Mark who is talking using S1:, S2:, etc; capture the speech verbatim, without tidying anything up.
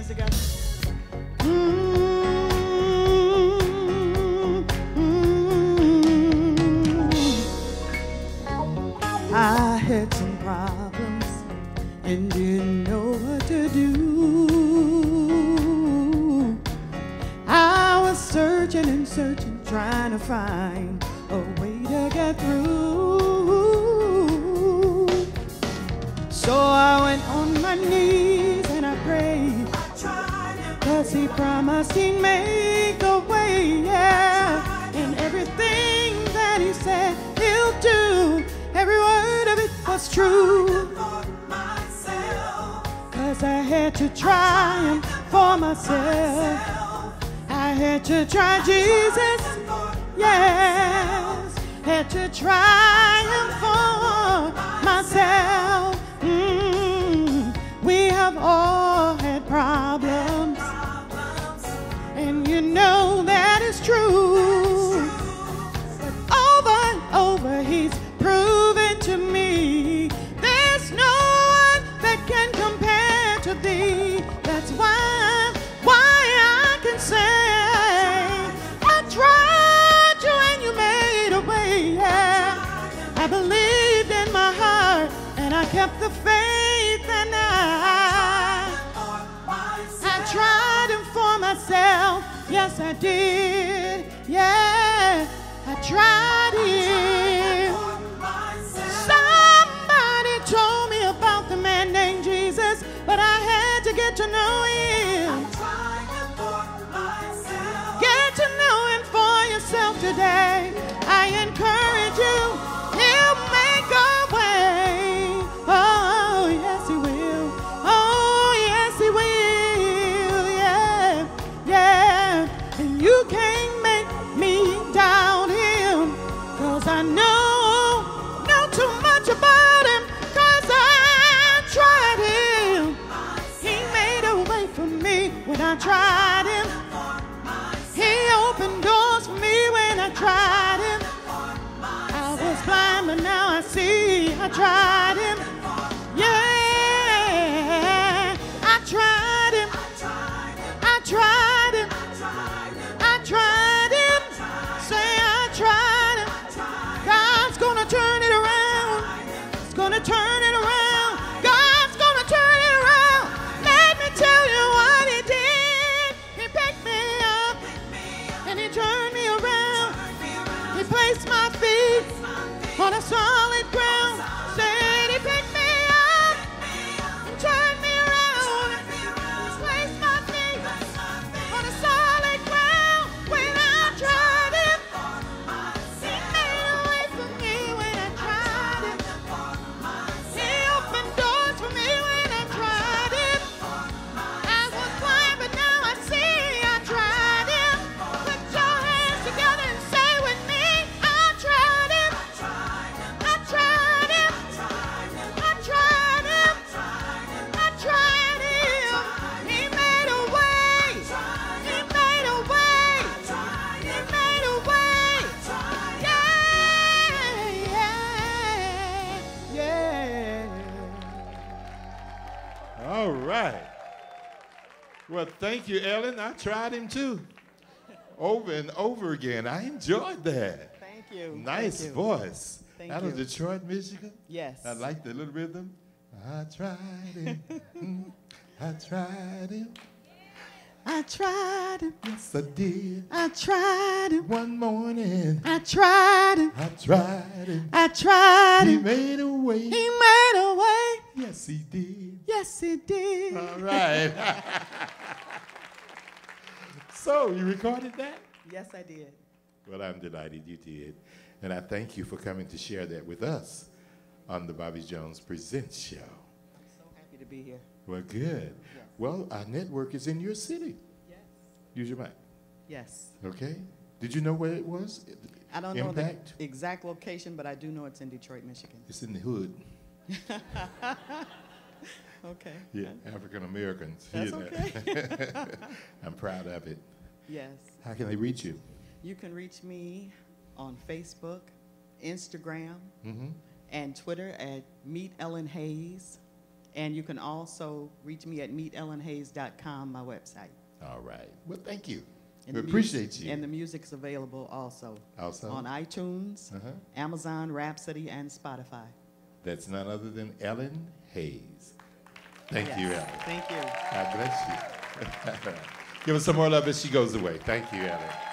S1: together. I had some problems and didn't know what to do. I was searching and searching, trying to find a way to get through. So I went on my knees and I prayed, cause he promised he'd make a way, yeah. And everything that he said he'll do, every word of it was true. Cause I had to triumph for myself. I had to try Jesus, yes. Had to triumph for myself. Mm. We have all had problems, and you know that is true. But over and over he's proven to me there's no one that can compare to thee. That's why, why I can say I tried you and you made a way, yeah. I believed in my heart and I kept the faith, and I I tried him for myself. Yes, I did. Yeah, I tried him. Somebody told me about the man named Jesus, but I had to get to know him. Get to know him for yourself today. I encourage you, he'll make a way. Oh, yes, he will. Oh, yes, he will. Yeah, yeah. And you can't make me doubt him, cause I know, know too much about him, cause I tried him. He made a way for me when I tried him. He opened doors for me when I tried him. I was blind, but now I see. I tried him. Yeah, I tried him. I tried him. I tried him. Say I tried him. God's gonna turn it around. He's gonna turn it around. God's gonna turn it around. Let me tell you what he did. He picked me up and he turned me around. He placed my feet on a solid ground. Said he picked me up and turned me around. Placed my feet on a solid ground. When I tried him, he made a way for me when I tried him. He opened doors for me when I tried him. I was blind, but now I see. I tried him. Put your hands together and say with me, I tried him. I tried him. I tried him. I tried him. He made a way. He made a way. He made a way. Yeah, yeah, yeah.
S2: All right. Well, thank you, Ellen. I tried him too. Over and over again. I enjoyed that.
S1: Thank you.
S2: Nice
S1: Thank you.
S2: voice.
S1: Thank
S2: Out of
S1: you.
S2: Detroit, Michigan.
S1: Yes.
S2: I like the little rhythm. I tried him. Mm, I tried him.
S1: I tried him.
S2: Yes, I did.
S1: I tried him.
S2: One morning,
S1: I tried him.
S2: I tried him.
S1: I tried
S2: He
S1: him.
S2: made a way.
S1: He made a way.
S2: Yes, he did.
S1: Yes, he did.
S2: All right. So, you recorded that?
S1: Yes, I did.
S2: Well, I'm delighted you did. And I thank you for coming to share that with us on the Bobby Jones Presents Show.
S1: I'm so happy to be here.
S2: Well, good.
S1: Yes.
S2: Well, our network is in your city.
S1: Yes.
S2: Use your mic.
S1: Yes.
S2: Okay. Did you know where it was?
S1: I don't
S2: Impact?
S1: know the exact location, but I do know it's in Detroit, Michigan.
S2: It's in the hood.
S1: Okay.
S2: Yeah, African Americans.
S1: That's
S2: you know.
S1: okay.
S2: I'm proud of it.
S1: Yes.
S2: How can they reach you?
S1: You can reach me on Facebook, Instagram,
S2: Mm-hmm.
S1: and Twitter at Meet Ellen Hayes. And you can also reach me at meet ellen hayes dot com, my website.
S2: All right. Well, thank you.
S1: And
S2: we
S1: the
S2: appreciate
S1: music,
S2: you.
S1: And the music's available also.
S2: Also?
S1: On iTunes,
S2: Uh-huh.
S1: Amazon, Rhapsody, and Spotify.
S2: That's none other than Ellen Hayes. Thank
S1: Yes.
S2: you, Ellen.
S1: Thank you.
S2: God bless you. Give us some more love as she goes away. Thank you, Ellen.